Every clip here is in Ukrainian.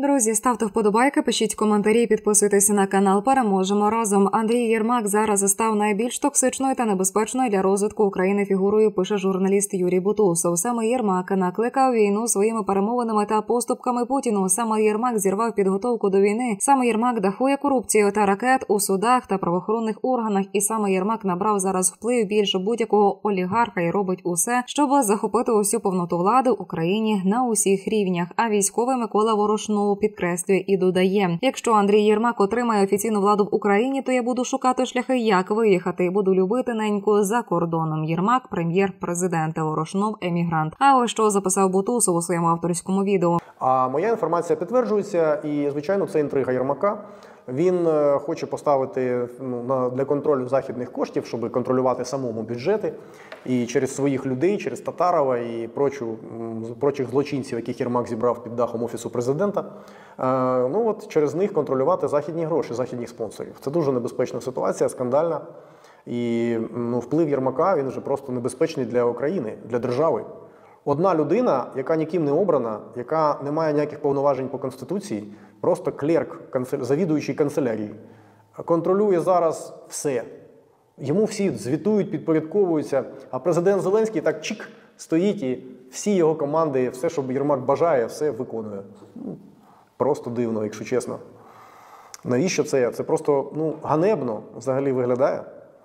Друзі, ставте вподобайки, пишіть коментарі, підписуйтесь на канал. Переможемо разом. Андрій Єрмак зараз став найбільш токсичною та небезпечною для розвитку України фігурою, пише журналіст Юрій Бутусов. Саме Єрмак накликав війну своїми перемовинами та поступками Путіну. Саме Єрмак зірвав підготовку до війни. Саме Єрмак дахує корупцію та ракет у судах та правоохоронних органах. І саме Єрмак набрав зараз вплив більше будь-якого олігарха і робить усе, щоб захопити усю повноту влади в Україні на усіх рівнях. А військовий Микола Ворошнов підкреслює і додає: якщо Андрій Єрмак отримає офіційну владу в Україні, то я буду шукати шляхи, як виїхати, і буду любити неньку за кордоном. Єрмак – прем'єр-президент, Ворошнов – емігрант. А ось що записав Бутусов у своєму авторському відео. А моя інформація підтверджується, і, звичайно, це інтрига Єрмака. Він хоче поставити для контролю західних коштів, щоб контролювати самому бюджети, і через своїх людей, через Татарова і прочих злочинців, яких Єрмак зібрав під дахом Офісу президента, через них контролювати західні гроші, західних спонсорів. Це дуже небезпечна ситуація, скандальна. І вплив Єрмака, він вже просто небезпечний для України, для держави. Одна людина, яка ніким не обрана, яка не має ніяких повноважень по Конституції, просто клерк, завідуючий канцелярії, контролює зараз все. Йому всі звітують, підпорядковуються, а президент Зеленський так чик стоїть і всі його команди, все, що Єрмак бажає, все виконує. Просто дивно, якщо чесно. Навіщо це? Це просто ганебно взагалі виглядає.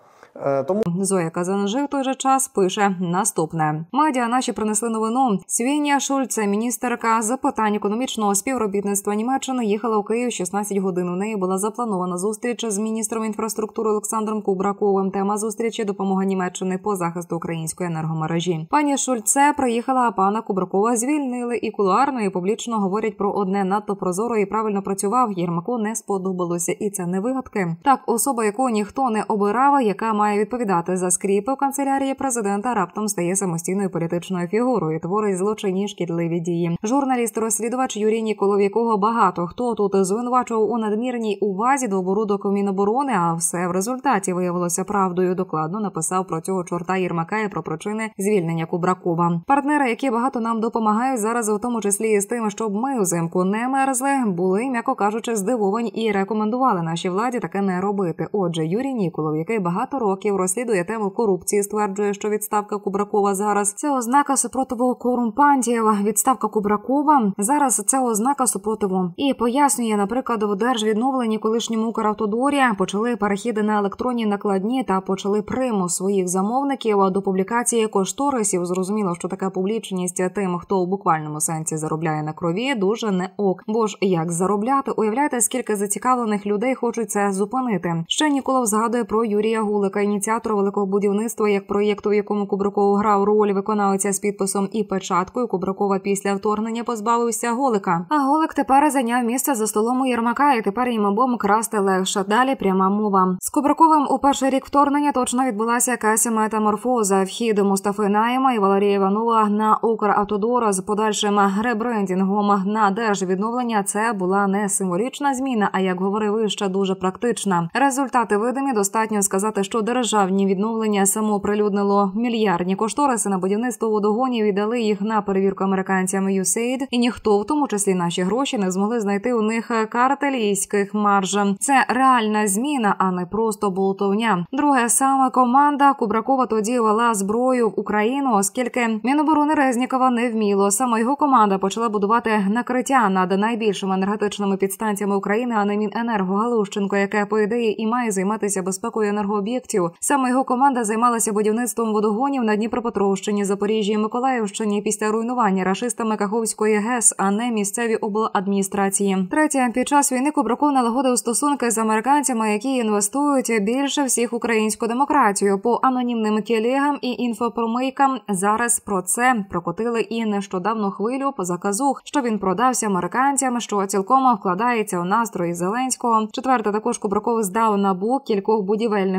Зоя Казанжи в той же час пише наступне. Медіа наші принесли новину. Свінія Шульце, міністерка з питань економічного співробітництва Німеччини, їхала у Київ 16 годин. У неї була запланована зустріч з міністром інфраструктури Олександром Кубраковим. Тема зустрічі – допомога Німеччини по захисту української енергомережі. Пані Шульце приїхала, а пана Кубракова звільнили. І кулуарно, і публічно говорять про одне: надто прозоро і правильно працював. Єрмаку не сподобалося. І це не вигадки. Так, особа, яку ніхто не обирав, яка має відповідати за скріпи в канцелярії президента, раптом стає самостійною політичною фігурою, творить злочинні шкідливі дії. Журналіст-розслідувач Юрій Ніколов, якого багато хто тут звинувачував у надмірній увазі до оборудок Міноборони, а все в результаті виявилося правдою, докладно написав про цього чорта Єрмака і про причини звільнення Кубракова. Партнери, які багато нам допомагають зараз, у тому числі і з тим, щоб ми взимку не мерзли, були, м'яко кажучи, здивовані і рекомендували нашій владі таке не робити. Отже, Юрій Ніколов, який багато років розслідує тему корупції, стверджує, що відставка Кубракова зараз – це ознака супротиву корумпантів. Відставка Кубракова зараз – це ознака супротиву. І пояснює, наприклад, в Держвідновленні колишньому Укравтодорі почали перехіди на електронні накладні та почали примус своїх замовників до публікації кошторисів. Зрозуміло, що така публічність тим, хто у буквальному сенсі заробляє на крові, дуже не ок. Бо ж як заробляти? Уявляєте, скільки зацікавлених людей хочуть це зупинити. Ще Ніколов згадує про Юрія Гулика, ініціатора великого будівництва, як проєкту, в якому Кубраков грав роль виконавця з підписом і печаткою. Кубракова після вторгнення позбавився Голика. А Голик тепер зайняв місце за столом у Єрмака, і тепер їм обом красти легше. Далі пряма мова. З Кубраковим у перший рік вторгнення точно відбулася якась метаморфоза. Вхід Мустафи Наєма і Валерія Іванова на Укравтодор з подальшим ребрендінгом на Держвідновлення – це була не символічна зміна, а, як говорив вище, дуже практична. Результати видимі. Достатньо сказати, що державні відновлення самоприлюднило мільярдні кошториси на будівництво водогонів і дали їх на перевірку американцям USAID. І ніхто, в тому числі наші гроші, не змогли знайти у них картелійських марж. Це реальна зміна, а не просто болтовня. Друге, саме команда Кубракова тоді вела зброю в Україну, оскільки Міноборони Резнікова не вміло. Саме його команда почала будувати накриття над найбільшими енергетичними підстанціями України, а не Міненерго Галущенко, яке, по ідеї, і має займатися безпекою енергооб'єктів. Саме його команда займалася будівництвом водогонів на Дніпропетровщині, Запоріжжі і Миколаївщині після руйнування рашистами Каховської ГЕС, а не місцеві обладміністрації. Третє. Під час війни Кубраков налагодив стосунки з американцями, які інвестують більше всіх українську демократію. По анонімним телегам і інфопромийкам зараз про це прокотили і нещодавно хвилю по заказух, що він продався американцям, що цілком вкладається у настрої Зеленського. Четверте. Також Кубраков здав НАБУ кількох будівельних корупціонерів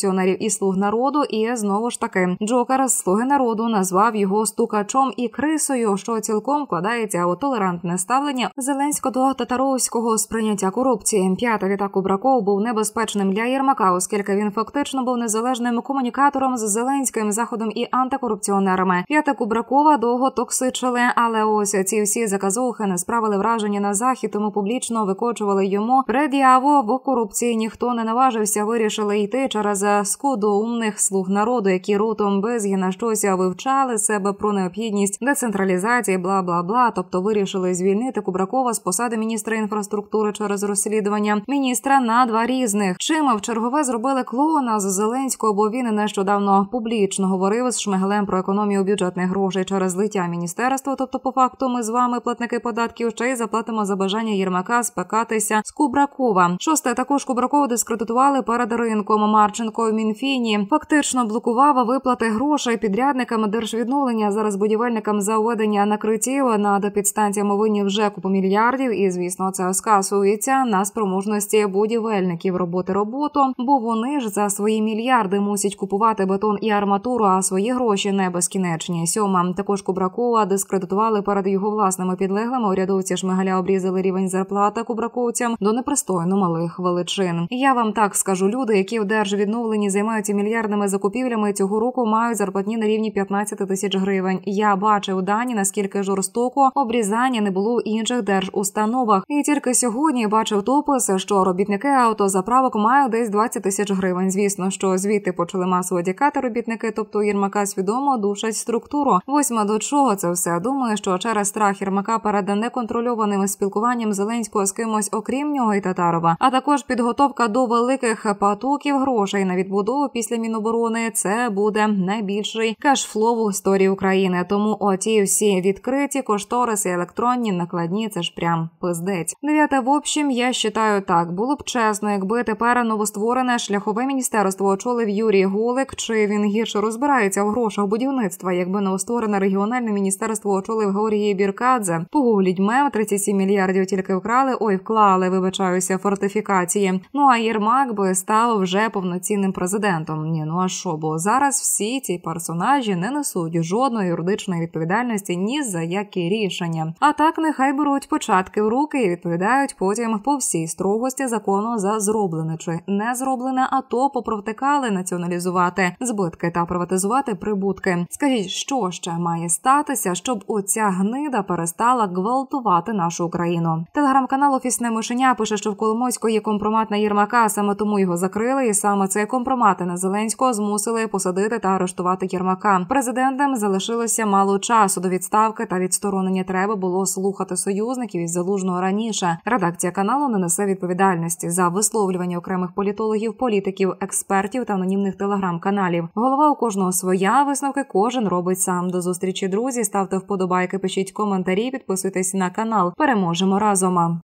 опозиціонерів і «Слуг народу», і знову ж таки Джокер з «Слуги народу» назвав його стукачом і крисою, що цілком вкладається у толерантне ставлення Зеленського до татаровського сприйняття корупції. П'ята Вітак Кубраков був небезпечним для Єрмака, оскільки він фактично був незалежним комунікатором з Зеленським, Заходом і антикорупціонерами. П'ята Кубракова довго токсичили, але ось ці всі заказухи не справили враження на Захід, тому публічно викочували йому пред'яву в корупції. Ніхто не наважився, вирішили йти через скудоумних «Слуг народу», які ротом безгіна щось вивчали себе про необхідність децентралізації, бла-бла-бла, тобто вирішили звільнити Кубракова з посади міністра інфраструктури через розслідування міністра на два різних. Чим в чергове зробили клоуна з Зеленського, бо він нещодавно публічно говорив з Шмигалем про економію бюджетних грошей через злиття міністерства, тобто по факту ми з вами, платники податків, ще й заплатимо за бажання Єрмака спекатися з Кубракова. Шосте, також Кубракова дискредитували перед ринком. Марченко в Мінфіні фактично блокував виплати грошей підрядникам держвідновлення, зараз будівельникам за введення накриттів над підстанціями винні вже купу мільярдів, і, звісно, це скасується на спроможності будівельників робити роботу, бо вони ж за свої мільярди мусять купувати бетон і арматуру, а свої гроші не безкінечні. Сьома, також Кубракова дискредитували перед його власними підлеглими. Урядовці Шмигаля обрізали рівень зарплати кубраковцям до непристойно малих величин. Я вам так скажу, люди, які в держвідновленні займаються мільярдними закупівлями, цього року мають зарплатні на рівні 15 тисяч гривень. Я бачив дані, наскільки жорстоко обрізання не було в інших держустановах. І тільки сьогодні бачив допис, що робітники автозаправок мають десь 20 тисяч гривень. Звісно, що звідти почали масово тікати робітники, тобто Єрмака свідомо душать структуру. Восьма, до чого це все? Думаю, що через страх Єрмака перед неконтрольованим спілкуванням Зеленського з кимось окрім нього і Татарова, а також підготовка до великих потоків грошей на відбудову після Міноборони, це буде найбільший кешфлоу в історії України. Тому оті всі відкриті кошториси, електронні, накладні, це ж прям пиздець. Дев'яте, в общем, я вважаю так, було б чесно, якби тепер новостворене шляхове міністерство очолив Юрій Голик, чи він гірше розбирається в грошах будівництва, якби новостворене регіональне міністерство очолив Георгій Біркадзе. Погугліть мем, 37 мільярдів тільки вклали, вибачаюся, фортифікації. Ну а Єрмак би став вже повноцінним президентом. Ні, ну а що, бо зараз всі ці персонажі не несуть жодної юридичної відповідальності ні за які рішення. А так нехай беруть початки в руки і відповідають потім по всій строгості закону за зроблене чи не зроблене, а то попровтикали націоналізувати збитки та приватизувати прибутки. Скажіть, що ще має статися, щоб оця гнида перестала гвалтувати нашу Україну? Телеграм-канал «Офісне мишеня» пише, що в Коломойську є компромат на Єрмака, саме тому його закрили, і саме цей компромат на Зеленського змусили посадити та арештувати Єрмака. Президентам залишилося мало часу до відставки та відсторонення. Треба було слухати союзників із Залужного раніше. Редакція каналу не несе відповідальності за висловлювання окремих політологів, політиків, експертів та анонімних телеграм-каналів. Голова у кожного своя, висновки кожен робить сам. До зустрічі, друзі. Ставте вподобайки, пишіть коментарі, підписуйтесь на канал. Переможемо разом!